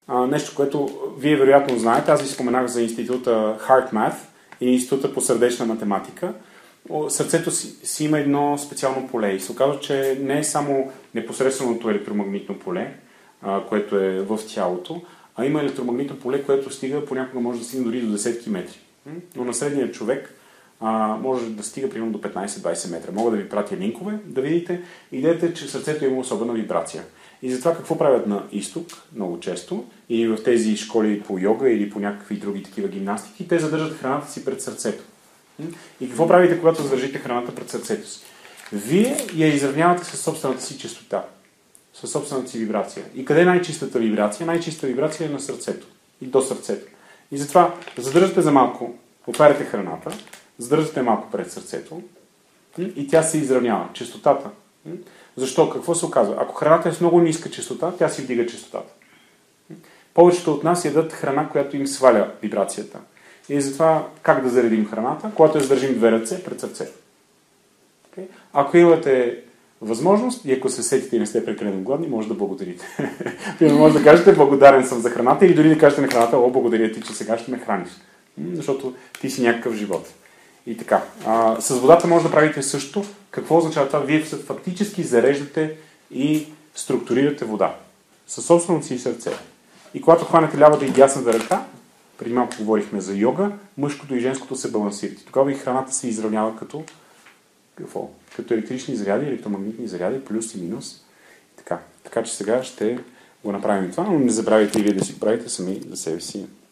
нещо, което вие вероятно знаете. Аз ви споменах за института HeartMath и института по сърдечна математика. Сърцето си има едно специално поле и се оказва, че не е само непосредственото електромагнитно поле, което е в тялото, а има електромагнитно поле, което понякога може да стигне дори до десетки метри. Но на средния човек може да стига примерно до 15-20 метра. Мога да ви пратя линкове, да видите. Идеята е, че сърцето има особена вибрация. И затова какво правят на изток много често, или в тези школи по йога или по някакви други такива гимнастики, те задържат храната си пред сърцето. И какво правите, когато задържите храната пред сърцето си? Вие я изравнявате със собствената си чистота, със собствената си вибрация. И къде е най-чистата вибрация? Най-чиста вибрация е на сърцето и до сърцето. И затова задържате за малко, отваряте храната, задържате малко пред сърцето и тя се изравнява. Чистотата. Защо? Какво се оказва? Ако храната е с много ниска чистота, тя си вдига чистотата. Повечето от нас ядат храна, която им сваля вибрацията. И затова как да заредим храната? Когато я задържим две ръце пред сърцето. Ако имате възможност и ако се сетите и не сте прекалено гладни, може да благодарите. Може да кажете благодарен съм за храната или дори да кажете на храната, благодаря ти, че сега ще ме храниш. Защото ти си някакъв живот. И така. С водата може да правите също. Какво означава това? Вие фактически зареждате и структурирате вода. Със собственото си сърце. И когато хванете лявата и дясната ръка, преди малко говорихме за йога, мъжкото и женското се балансират. Тогава и храната се изравнява като електрични заряди, електромагнитни заряди, плюс и минус. Така че сега ще го направим това, но не забравяйте и вие да си го правите сами за себе си.